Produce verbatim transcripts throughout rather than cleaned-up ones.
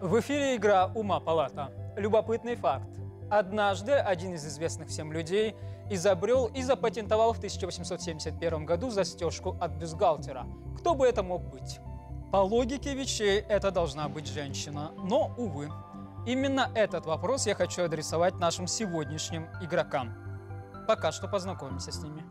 В эфире игра «Ума палата». Любопытный факт. Однажды один из известных всем людей изобрел и запатентовал в тысяча восемьсот семьдесят первом году застежку от бюстгальтера. Кто бы это мог быть? По логике вещей это должна быть женщина. Но, увы, именно этот вопрос я хочу адресовать нашим сегодняшним игрокам. Пока что познакомимся с ними.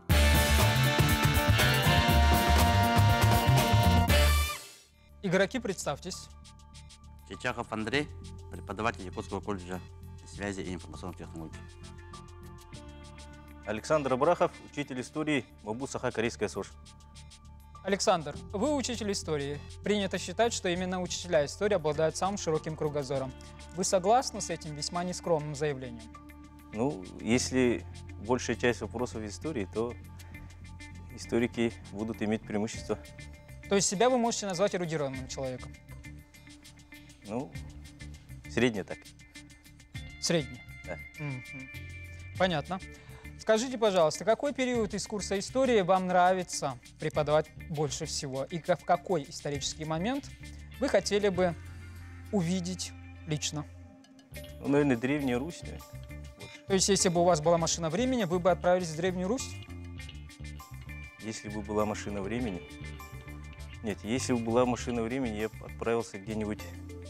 Игроки, представьтесь. Чичахов Андрей, преподаватель Якутского колледжа связи и информационных технологий. Александр Абрахов, учитель истории МОБУ Саха-Корейская СОЖ. Александр, вы учитель истории. Принято считать, что именно учителя истории обладают самым широким кругозором. Вы согласны с этим весьма нескромным заявлением? Ну, если большая часть вопросов истории, то историки будут иметь преимущество. То есть себя вы можете назвать эрудированным человеком? Ну, средне так. Средний? Да. Угу. Понятно. Скажите, пожалуйста, какой период из курса истории вам нравится преподавать больше всего? И в какой исторический момент вы хотели бы увидеть лично? Ну, наверное, Древняя Русь. Наверное, То есть, если бы у вас была машина времени, вы бы отправились в Древнюю Русь? Если бы была машина времени... Нет, если бы была машина времени, я бы отправился где-нибудь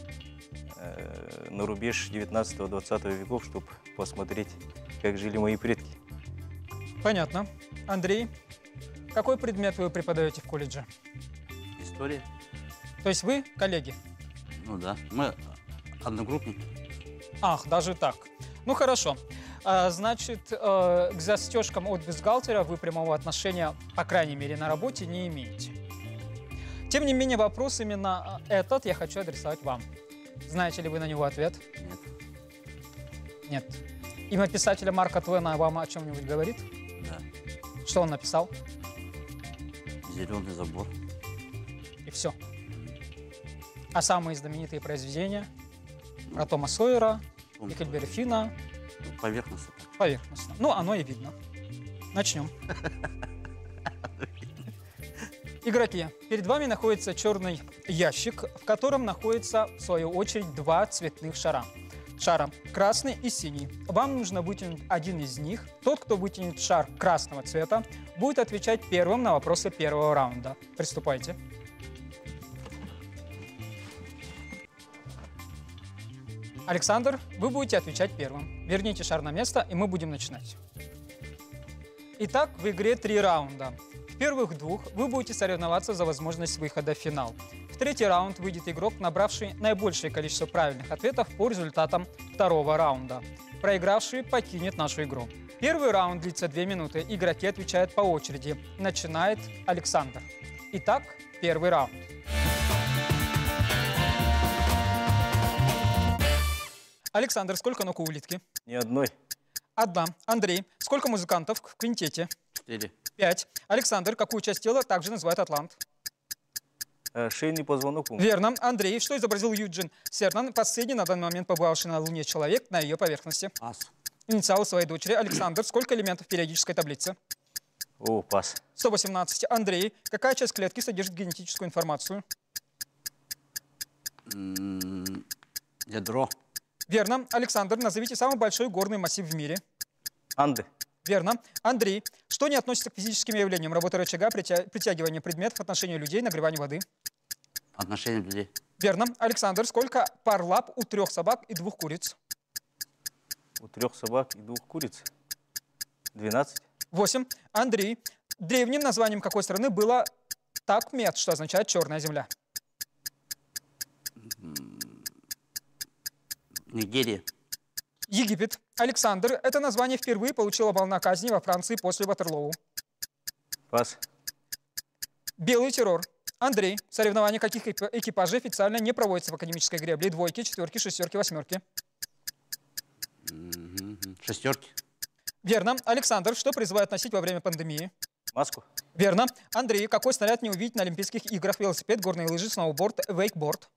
э, на рубеж девятнадцатого-двадцатого веков, чтобы посмотреть, как жили мои предки. Понятно. Андрей, какой предмет вы преподаете в колледже? История. То есть вы коллеги? Ну да, мы одногруппники. Ах, даже так. Ну хорошо. А, значит, э, к застежкам от бюстгальтера вы прямого отношения, по крайней мере, на работе не имеете. Тем не менее, вопрос именно этот я хочу адресовать вам. Знаете ли вы на него ответ? Нет. Нет. Имя писателя Марка Твена вам о чем-нибудь говорит? Да. Что он написал? Зеленый забор. И все. А самые знаменитые произведения? Про Тома Сойера, Гекльберри Финна? Поверхностно. Поверхностно. Ну, оно и видно. Начнем. Игроки, перед вами находится черный ящик, в котором находится, в свою очередь, два цветных шара. Шара красный и синий. Вам нужно вытянуть один из них. Тот, кто вытянет шар красного цвета, будет отвечать первым на вопросы первого раунда. Приступайте. Александр, вы будете отвечать первым. Верните шар на место, и мы будем начинать. Итак, в игре три раунда. В первых двух вы будете соревноваться за возможность выхода в финал. В третий раунд выйдет игрок, набравший наибольшее количество правильных ответов по результатам второго раунда. Проигравший покинет нашу игру. Первый раунд длится две минуты. Игроки отвечают по очереди. Начинает Александр. Итак, первый раунд. Александр, сколько ног у улитки? Ни одной. Одна. Андрей, сколько музыкантов в квинтете? Четыре. Пять. Александр, какую часть тела также называют атлант? Э, шейный позвонок. Верно. Андрей, что изобразил Юджин Сернан, последний на данный момент побывавший на Луне человек на ее поверхности? Пас. Инициалы своей дочери. Александр, сколько элементов периодической таблицы? О, пас. сто восемнадцать. Андрей, какая часть клетки содержит генетическую информацию? М-м, ядро. Верно. Александр, назовите самый большой горный массив в мире. Анды. Верно. Андрей, что не относится к физическим явлениям? Работа рычага, притя... притягивание предметов, отношение людей, нагревание воды. Отношение людей. Верно. Александр, сколько пар лап у трех собак и двух куриц? У трех собак и двух куриц. Двенадцать. Восемь. Андрей, древним названием какой страны было Такмет, что означает черная земля? Нигерия. Египет. Александр, это название впервые получила волна казни во Франции после Ватерлоу. Пас. Белый террор. Андрей, соревнования каких экипажей официально не проводятся в академической гребле? Двойки, четверки, шестерки, восьмерки. Шестерки. Верно. Александр, что призывают носить во время пандемии? Маску. Верно. Андрей, какой снаряд не увидеть на Олимпийских играх? Велосипед, горные лыжи, сноуборд, вейкборд.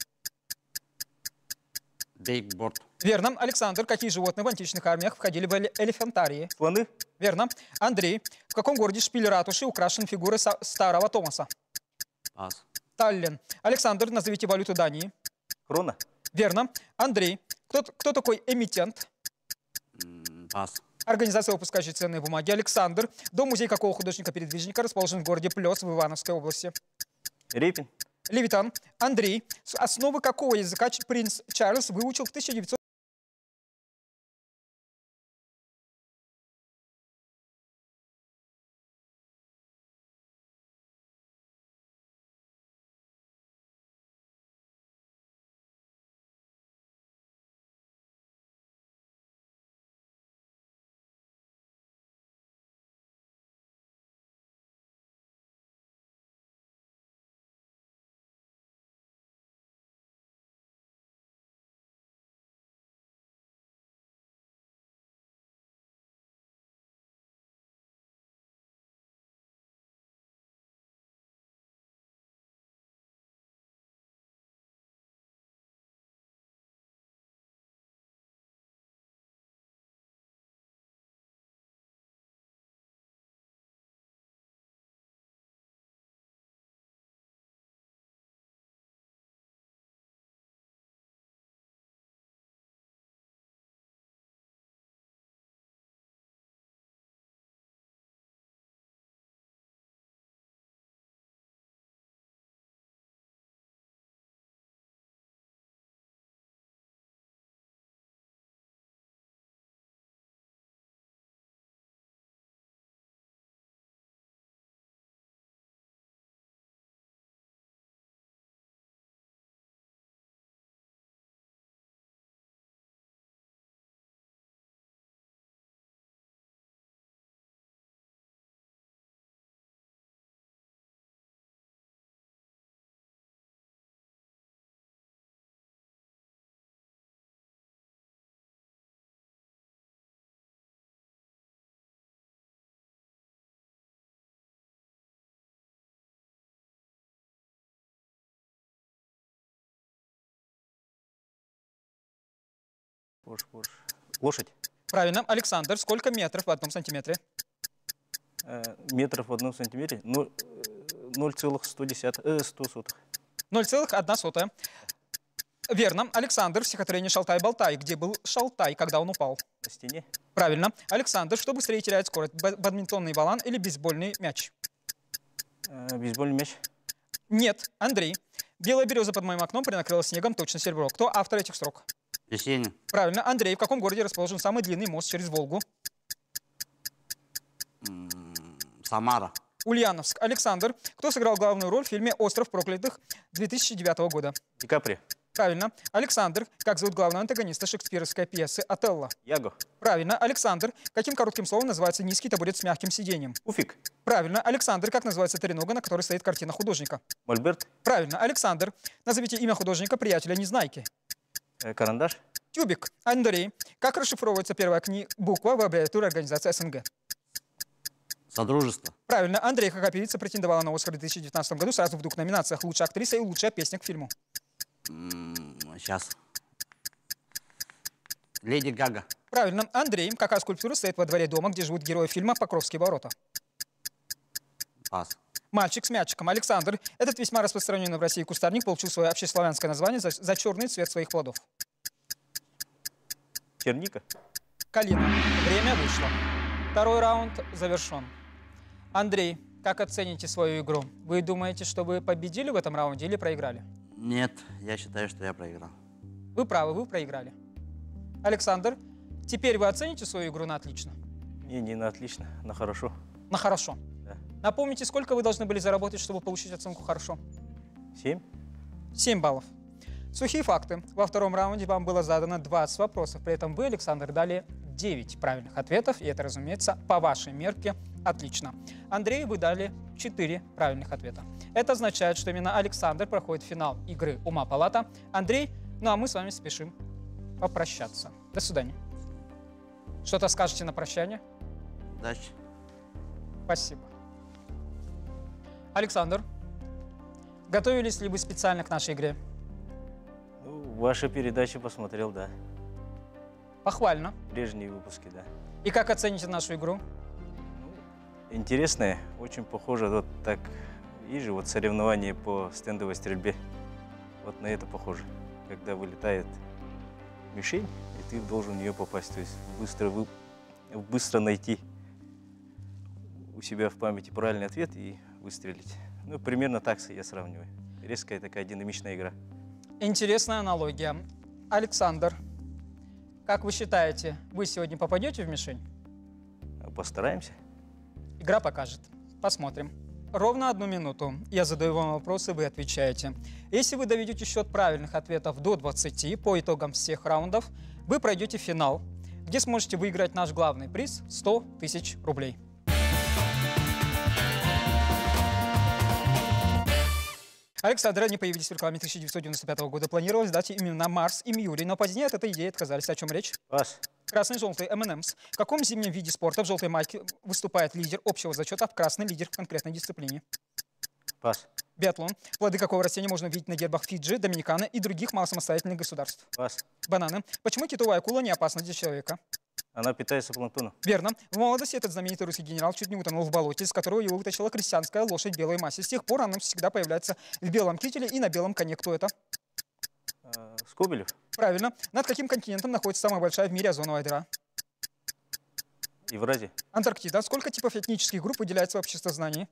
Вейкборд. Верно. Александр, какие животные в античных армиях входили в элефантарии? Слоны. Верно. Андрей, в каком городе шпиль ратуши украшен фигурой старого Томаса? Пас. Таллин. Александр, назовите валюту Дании. Крона. Верно. Андрей, кто, кто такой эмитент? М, Пас. Организация, выпускающая ценные бумаги. Александр, дом-музей какого художника-передвижника расположен в городе Плёс в Ивановской области? Репин. Левитан. Андрей, с основы какого языка ч- принц Чарльз выучил в тысяча девятьсот... Порш, Порш. Лошадь. Правильно. Александр, сколько метров в одном сантиметре? Э, метров в одном сантиметре. Ну, э, ноль целых сто десятых, э, сто сотых. ноль целых одна сотая. Верно. Александр, в стихотворении «Шалтай-болтай». Где был Шалтай, когда он упал? На стене. Правильно. Александр, что быстрее теряет скорость? Б- Бадминтонный балан или бейсбольный мяч? Э, бейсбольный мяч. Нет. Андрей. Белая береза под моим окном принакрыла снегом, точно серебро. Кто автор этих строк? Есенин. Правильно. Андрей, в каком городе расположен самый длинный мост через Волгу? М, Самара. Ульяновск. Александр, кто сыграл главную роль в фильме «Остров проклятых» две тысячи девятого года? Ди Каприо. Правильно. Александр, как зовут главного антагониста шекспировской пьесы «Отелло»? Яго. Правильно. Александр, каким коротким словом называется низкий табурет с мягким сиденьем? Уфик. Правильно. Александр, как называется тренога, на которой стоит картина художника? Мольберт. Правильно. Александр, назовите имя художника приятеля Незнайки. Э, карандаш. Тюбик. Андрей, как расшифровывается первая кни... буква в аббревиатуре организации СНГ? Содружество. Правильно. Андрей, какая певица претендовала на Оскар в две тысячи девятнадцатом году сразу в двух номинациях: «Лучшая актриса» и «Лучшая песня к фильму»? Сейчас. Леди Гага. Правильно. Андрей, какая скульптура стоит во дворе дома, где живут герои фильма «Покровские ворота»? Пас. Мальчик с мячиком. Александр, этот весьма распространенный в России кустарник получил свое общеславянское название за, за черный цвет своих плодов. Черника. Калина. Время вышло. Второй раунд завершен. Андрей, как оцените свою игру? Вы думаете, что вы победили в этом раунде или проиграли? Нет, я считаю, что я проиграл. Вы правы, вы проиграли. Александр, теперь вы оцените свою игру на отлично? Не, не на отлично, на хорошо. На хорошо. Да. Напомните, сколько вы должны были заработать, чтобы получить оценку хорошо? Семь. семь баллов. Сухие факты. Во втором раунде вам было задано двадцать вопросов. При этом вы, Александр, дали девять правильных ответов. И это, разумеется, по вашей мерке отлично. Андрею вы дали четыре правильных ответа. Это означает, что именно Александр проходит финал игры «Ума палата». Андрей, ну а мы с вами спешим попрощаться. До свидания. Что-то скажете на прощание? Удачи. Спасибо. Александр, готовились ли вы специально к нашей игре? Ну, ваши передачи посмотрел, да. Похвально. Прежние выпуски, да. И как оцените нашу игру? Интересное, очень похоже, вот так, и же вот соревнования по стендовой стрельбе. Вот на это похоже. когда вылетает мишень, и ты должен в нее попасть. То есть быстро, вы, быстро найти у себя в памяти правильный ответ и выстрелить. Ну, примерно так я сравниваю. Резкая такая динамичная игра. Интересная аналогия. Александр, как вы считаете, вы сегодня попадете в мишень? Постараемся. Игра покажет. Посмотрим. Ровно одну минуту я задаю вам вопросы, вы отвечаете. Если вы доведете счет правильных ответов до двадцати по итогам всех раундов, вы пройдете финал, где сможете выиграть наш главный приз – сто тысяч рублей. Александр, они появились в рекламе тысяча девятьсот девяносто пятого года. Планировалось дать имена Марс и Мьюри, но позднее от этой идеи отказались. О чем речь? Пас. Красный, желтый, эм энд эмс. В каком зимнем виде спорта в желтой майке выступает лидер общего зачета, в красный лидер в конкретной дисциплине? Пас. Биатлон. Плоды какого растения можно увидеть на гербах Фиджи, Доминиканы и других малосамостоятельных государств? Пас. Бананы. Почему китовая акула не опасна для человека? Она питается планктоном. Верно. В молодости этот знаменитый русский генерал чуть не утонул в болоте, из которого его вытащила крестьянская лошадь белой массе. С тех пор она всегда появляется в белом кителе и на белом коне. Кто это? А, Скобелев. Правильно. Над каким континентом находится самая большая в мире озоновая дыра? Евразия. Антарктида. Сколько типов этнических групп выделяется в обществознании?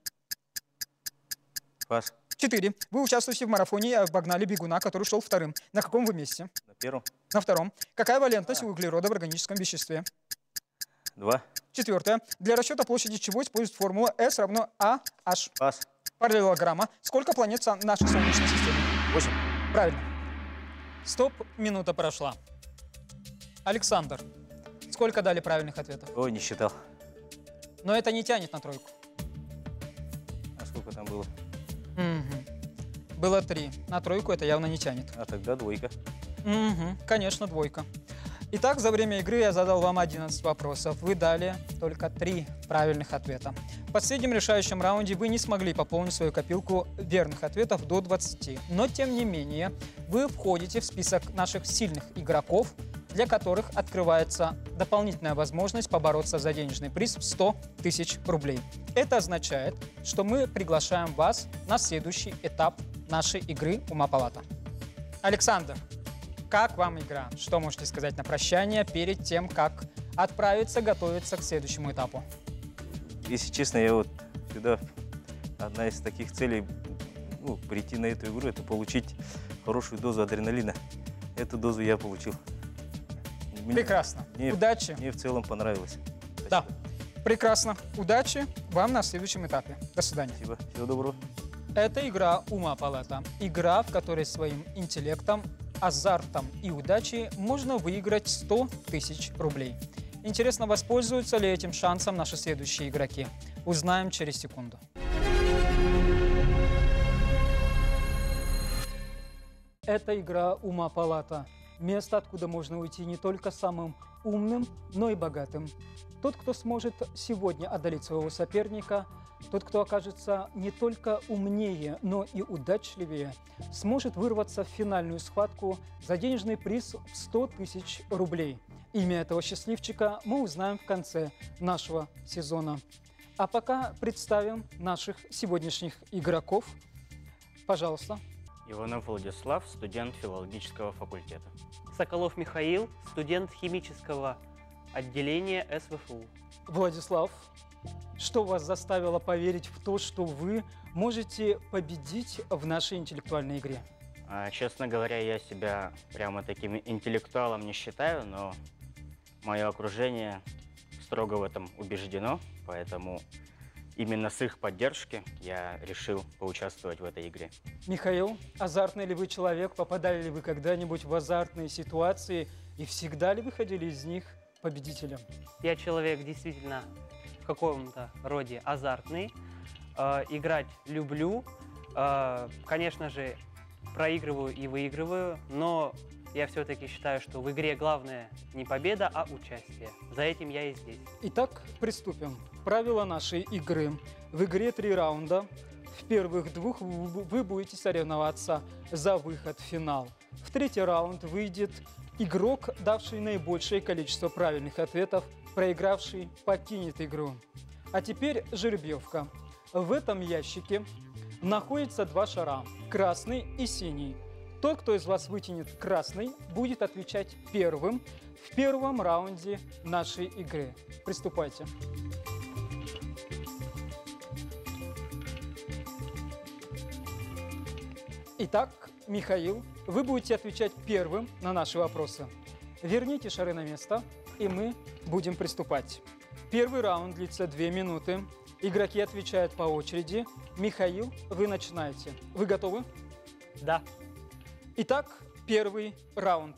Пас. Четыре. Вы участвуете в марафоне и обогнали бегуна, который шел вторым. На каком вы месте? На первом. На втором. Какая валентность у углерода в органическом веществе? Два. Четвертое. Для расчета площади чего используют формулу S равно а эйч? Пас. Параллелограмма. Сколько планет в нашей Солнечной системе? Восемь. Правильно. Стоп, минута прошла. Александр, сколько дали правильных ответов? Ой, не считал. Но это не тянет на тройку. А сколько там было? Угу. Было три. На тройку это явно не тянет. А тогда двойка. Угу. Конечно, двойка. Итак, за время игры я задал вам одиннадцать вопросов. Вы дали только три правильных ответа. В последнем решающем раунде вы не смогли пополнить свою копилку верных ответов до двадцати. Но, тем не менее, вы входите в список наших сильных игроков, для которых открывается дополнительная возможность побороться за денежный приз в сто тысяч рублей. Это означает, что мы приглашаем вас на следующий этап нашей игры «Ума Палата». Александр, как вам игра? Что можете сказать на прощание перед тем, как отправиться готовиться к следующему этапу? Если честно, я вот сюда, одна из таких целей, ну, прийти на эту игру, это получить хорошую дозу адреналина. Эту дозу я получил. Мне, Прекрасно. Мне, Удачи. Мне в целом понравилось. Спасибо. Да. Прекрасно. Удачи вам на следующем этапе. До свидания. Спасибо. Всего доброго. Это игра «Ума Палата». Игра, в которой своим интеллектом, азартом и удачей можно выиграть сто тысяч рублей. Интересно, воспользуются ли этим шансом наши следующие игроки? Узнаем через секунду. Это игра «Ума Палата». Место, откуда можно уйти не только самым умным, но и богатым. Тот, кто сможет сегодня одолеть своего соперника, тот, кто окажется не только умнее, но и удачливее, сможет вырваться в финальную схватку за денежный приз в сто тысяч рублей. Имя этого счастливчика мы узнаем в конце нашего сезона. А пока представим наших сегодняшних игроков. Пожалуйста. Иванов Владислав, студент филологического факультета. Соколов Михаил, студент химического отделения эс вэ эф у. Владислав, что вас заставило поверить в то, что вы можете победить в нашей интеллектуальной игре? А, честно говоря, я себя прямо таким интеллектуалом не считаю, но мое окружение строго в этом убеждено, поэтому именно с их поддержки я решил поучаствовать в этой игре. Михаил, азартный ли вы человек? Попадали ли вы когда-нибудь в азартные ситуации? И всегда ли выходили из них победителем? Я человек действительно в каком-то роде азартный. Э, играть люблю. Э, конечно же, проигрываю и выигрываю, но я все-таки считаю, что в игре главное не победа, а участие. За этим я и здесь. Итак, приступим. Правила нашей игры. В игре три раунда. В первых двух вы будете соревноваться за выход в финал. В третий раунд выйдет игрок, давший наибольшее количество правильных ответов, проигравший покинет игру. А теперь жеребьевка. В этом ящике находится два шара, красный и синий. Тот, кто из вас вытянет красный, будет отвечать первым в первом раунде нашей игры. Приступайте. Итак, Михаил, вы будете отвечать первым на наши вопросы. Верните шары на место, и мы будем приступать. Первый раунд длится две минуты. Игроки отвечают по очереди. Михаил, вы начинаете. Вы готовы? Да. Итак, первый раунд.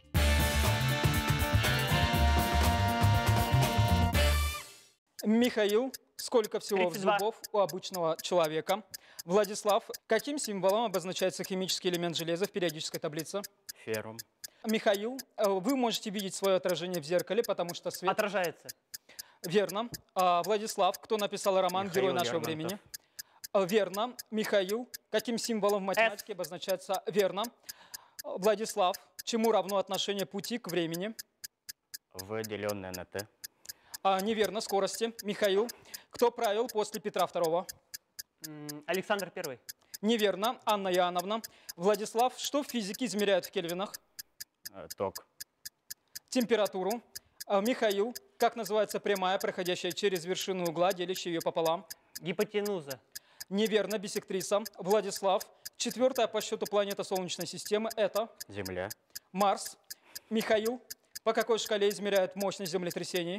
Михаил, сколько всего тридцать два. зубов у обычного человека? Владислав, каким символом обозначается химический элемент железа в периодической таблице? Феррум. Михаил, э, вы можете видеть свое отражение в зеркале, потому что свет... Отражается. Верно. А, Владислав, кто написал роман Михаил «Герой нашего Лермонтов. времени»? А, Верно. Михаил, каким символом в математике обозначается... Верно. А, Владислав, чему равно отношение пути к времени? В, деленное на Т. А, неверно, скорости. Михаил, кто правил после Петра второго? М, Александр Первый. Неверно, Анна Иоанновна. Владислав, что в физике измеряют в кельвинах? Э, Ток. Температуру. А, Михаил, как называется прямая, проходящая через вершину угла, делящая ее пополам? Гипотенуза. Неверно, биссектриса. Владислав, четвертая по счету планета Солнечной системы – это Земля. Марс. Михаил, по какой шкале измеряют мощность землетрясений?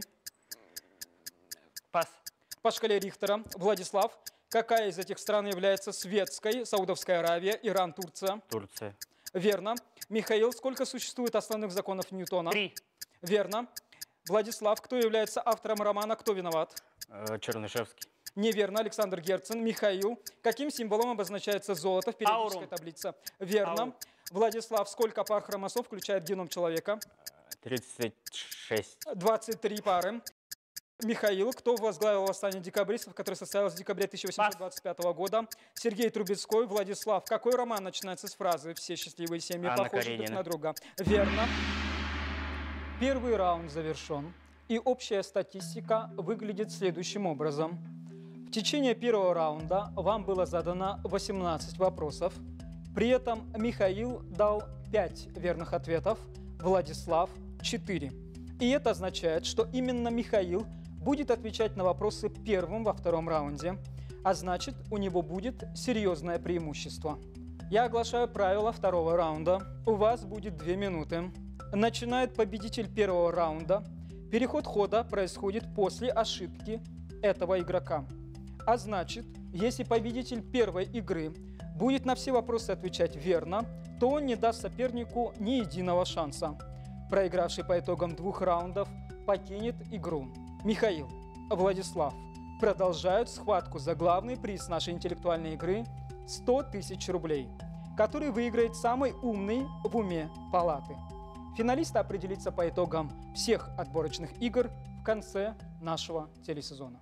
Пас. По шкале Рихтера. Владислав, какая из этих стран является светской? Саудовская Аравия, Иран, Турция. Турция. Верно. Михаил, сколько существует основных законов Ньютона? Три. Верно. Владислав, кто является автором романа «Кто виноват»? Э, Чернышевский. Неверно, Александр Герцен. Михаил, каким символом обозначается золото в периодической Аурум. таблице? Верно. Аурум. Владислав, сколько пар хромосом включает геном человека? тридцать шесть. двадцать три пары. Михаил, кто возглавил восстание декабристов, которое состоялось в декабре тысяча восемьсот двадцать пятого года? Сергей Трубецкой. Владислав, какой роман начинается с фразы «Все счастливые семьи Анна похожи друг Каренина. на друга»? Верно. Первый раунд завершен, и общая статистика выглядит следующим образом. В течение первого раунда вам было задано восемнадцать вопросов. При этом Михаил дал пять верных ответов, Владислав – четыре. И это означает, что именно Михаил будет отвечать на вопросы первым во втором раунде, а значит, у него будет серьезное преимущество. Я оглашаю правила второго раунда. У вас будет две минуты. Начинает победитель первого раунда. Переход хода происходит после ошибки этого игрока. А значит, если победитель первой игры будет на все вопросы отвечать верно, то он не даст сопернику ни единого шанса. Проигравший по итогам двух раундов покинет игру. Михаил, Владислав продолжают схватку за главный приз нашей интеллектуальной игры – сто тысяч рублей, который выиграет самый умный в уме палаты. Финалист определится по итогам всех отборочных игр в конце нашего телесезона.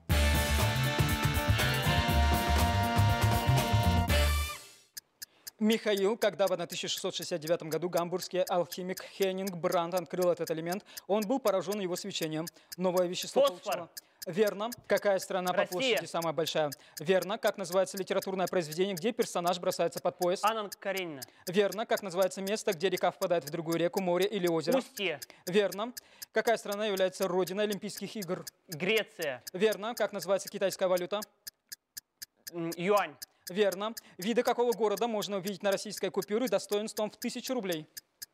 Михаил, когда в тысяча шестьсот шестьдесят девятом году гамбургский алхимик Хеннинг Брандт открыл этот элемент, он был поражен его свечением. Новое вещество Фосфор. получило. Верно. Какая страна по Россия. площади самая большая? Верно. Как называется литературное произведение, где персонаж бросается под пояс? Анна Каренина. Верно. Как называется место, где река впадает в другую реку, море или озеро? Устье. Верно. Какая страна является родиной Олимпийских игр? Греция. Верно. Как называется китайская валюта? М, Юань. Верно. Виды какого города можно увидеть на российской купюре достоинством в тысячу рублей?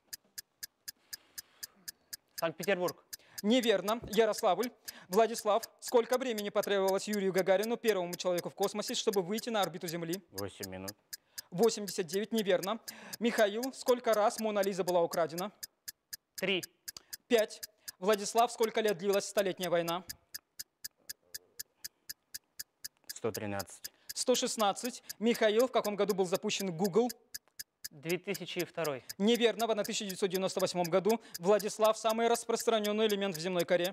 Санкт-Петербург. Неверно. Ярославль. Владислав, сколько времени потребовалось Юрию Гагарину, первому человеку в космосе, чтобы выйти на орбиту Земли? восемь минут. восемьдесят девять. Неверно. Михаил, сколько раз Мона Лиза была украдена? Три. пять. Владислав, сколько лет длилась Столетняя война? сто тринадцать. сто шестнадцать. Михаил, в каком году был запущен Google? две тысячи второй. Неверно. В тысяча девятьсот девяносто восьмом году. Владислав, самый распространенный элемент в земной коре?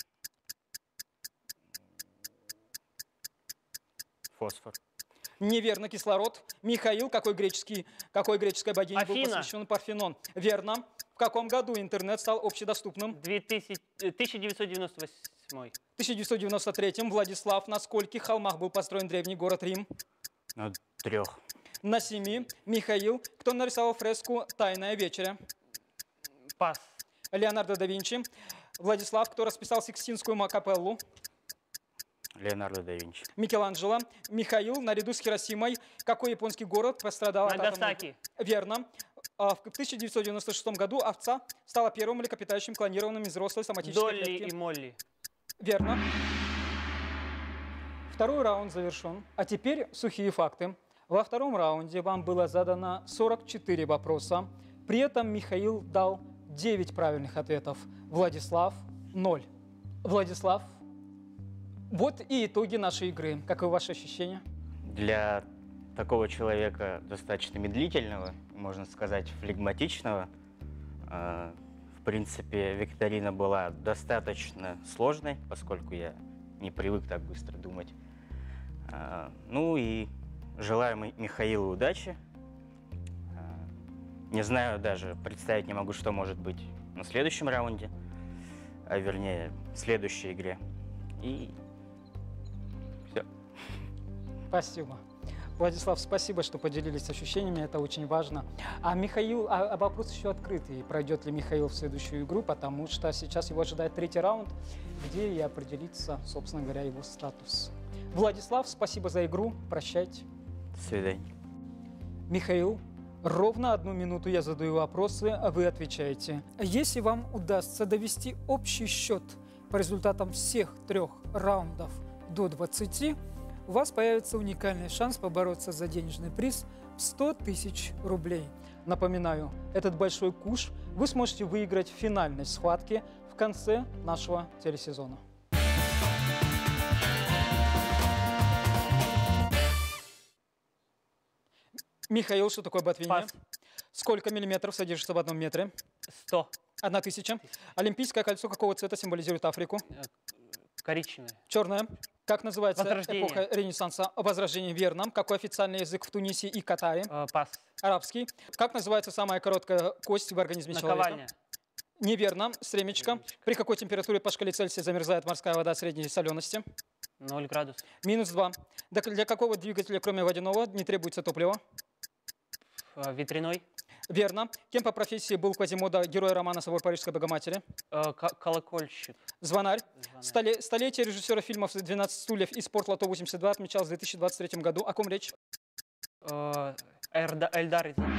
Фосфор. Неверно. Кислород. Михаил, какой, греческий, какой греческой богине был Афина. посвящен Парфенон? Верно. В каком году интернет стал общедоступным? две тысячи э, тысяча девятьсот девяносто восьмой. В тысяча девятьсот девяносто третьем. Владислав, на скольких холмах был построен древний город Рим? На трех. На семи. Михаил. Кто нарисовал фреску «Тайная вечеря»? Пас. Леонардо да Винчи. Владислав. Кто расписал Сикстинскую капеллу? Леонардо да Винчи. Микеланджело. Михаил. Наряду с Хиросимой. Какой японский город пострадал от атомной- Нагасаки. Верно. А, В тысяча девятьсот девяносто шестом году овца стала первым млекопитающим, клонированным из взрослой соматической Долли клетки. и Молли. Верно. Второй раунд завершен. А теперь сухие факты. Во втором раунде вам было задано сорок четыре вопроса. При этом Михаил дал девять правильных ответов. Владислав – ноль. Владислав, вот и итоги нашей игры. Каковы ваши ощущения? Для такого человека достаточно медлительного, можно сказать, флегматичного, э, в принципе, викторина была достаточно сложной, поскольку я не привык так быстро думать. Э, ну и желаю Ми- Михаилу удачи. Э, Не знаю даже, представить не могу, что может быть на следующем раунде, а вернее, в следующей игре. И все. Спасибо. Владислав, спасибо, что поделились ощущениями, это очень важно. А Михаил, а, а вопрос еще открытый, пройдет ли Михаил в следующую игру, потому что сейчас его ожидает третий раунд, где и определится, собственно говоря, его статус. Владислав, спасибо за игру, прощайте. До свидания. Михаил, ровно одну минуту я задаю вопросы, а вы отвечаете. Если вам удастся довести общий счет по результатам всех трех раундов до двадцати, у вас появится уникальный шанс побороться за денежный приз в сто тысяч рублей. Напоминаю, этот большой куш вы сможете выиграть в финальной схватке в конце нашего телесезона. Михаил, что такое ботвинья? Пас. Сколько миллиметров содержится в одном метре? Сто. Одна тысяча. Олимпийское кольцо какого цвета символизирует Африку? Э, Коричневое. Черное. Как называется Возрождение. эпоха Ренессанса? Возрождение, верно. Какой официальный язык в Тунисе и Катаре? Э, Пас. Арабский. Как называется самая короткая кость в организме человека? Наковальня. Неверно. Стремечко. Стремечко. При какой температуре по шкале Цельсия замерзает морская вода средней солености? Ноль градусов. Минус два. Для для какого двигателя, кроме водяного, не требуется топливо? Э, Ветряной. Верно. Кем по профессии был Квазимода, герой романа «Собор Парижской Богоматери»? Э, ко- Колокольщик. Звонарь. Звонарь. Столе- Столетие режиссера фильмов «двенадцать стульев» и «Спортлото восемьдесят два» отмечалось в две тысячи двадцать третьем году. О ком речь? Э, Эрда- Эльдар Рязанов.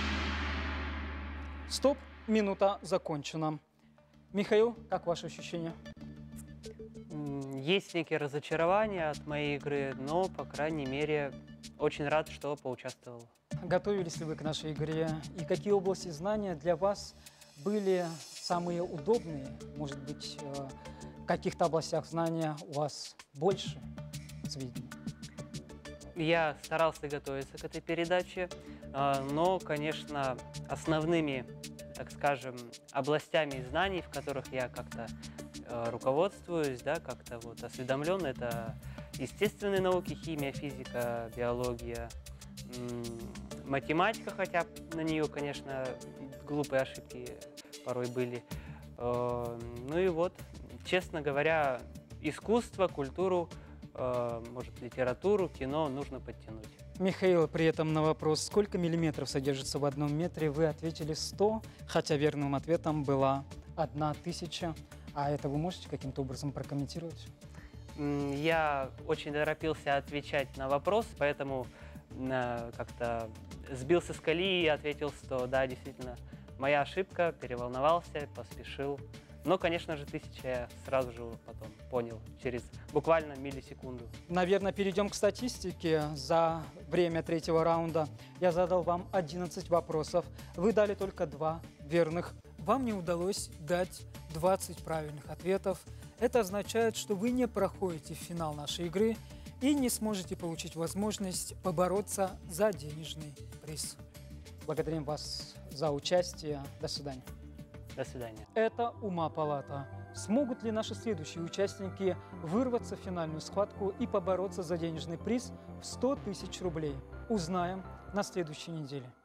Стоп. Минута закончена. Михаил, как ваши ощущения? М, Есть некие разочарования от моей игры, но, по крайней мере, очень рад, что поучаствовал. Готовились ли вы к нашей игре? И какие области знания для вас были самые удобные? Может быть, э, в каких-то областях знания у вас больше сведений? Я старался готовиться к этой передаче, а, но, конечно, основными, так скажем, областями знаний, в которых я как-то э, руководствуюсь, да, как-то вот осведомлен, это естественные науки, химия, физика, биология, м, математика, хотя на нее, конечно, глупые ошибки порой были. Э, Ну и вот, честно говоря, искусство, культуру, э, может, литературу, кино нужно подтянуть. Михаил, при этом на вопрос, сколько миллиметров содержится в одном метре, вы ответили сто, хотя верным ответом была одна тысяча. А это вы можете каким-то образом прокомментировать? М, Я очень торопился отвечать на вопрос, поэтому э, как-то сбился с колеи и ответил, что да, действительно, моя ошибка, переволновался, поспешил. Но, конечно же, тысяча я сразу же потом понял, через буквально миллисекунду. Наверное, перейдем к статистике. За время третьего раунда я задал вам одиннадцать вопросов. Вы дали только два верных. Вам не удалось дать двадцать правильных ответов. Это означает, что вы не проходите в финал нашей игры и не сможете получить возможность побороться за денежный приз. Благодарим вас за участие. До свидания. До свидания. Это «Ума Палата». Смогут ли наши следующие участники вырваться в финальную схватку и побороться за денежный приз в сто тысяч рублей? Узнаем на следующей неделе.